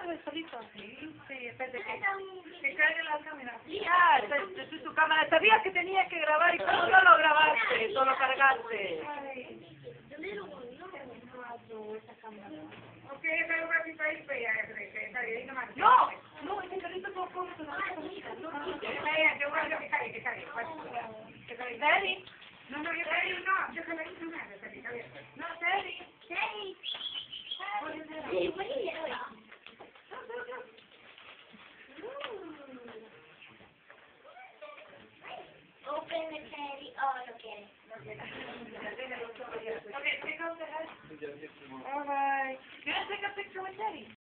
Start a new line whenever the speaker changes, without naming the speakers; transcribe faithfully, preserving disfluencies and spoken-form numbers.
grabe solito.
Sí, sí, espérate que, que cargue la cámara.
Ah, esta esta es tu cámara. Sabías que tenías que grabar y cómo no lo grabaste, solo cargaste.
Ok, pero un ratito ahí, pues ya, que está bien, nomás.
No, no, ese carrito todo come con la comida. No, no,
Está bien, yo voy a que cargue, que cargue. Que cargue.
Daddy.
No, no, yo cargue, no, yo cargue, no, nada, que cargue.
No, Daddy.
Open the candy. Oh, no quiere.
Okay, take off the head. All right. Can I take a picture with Daddy?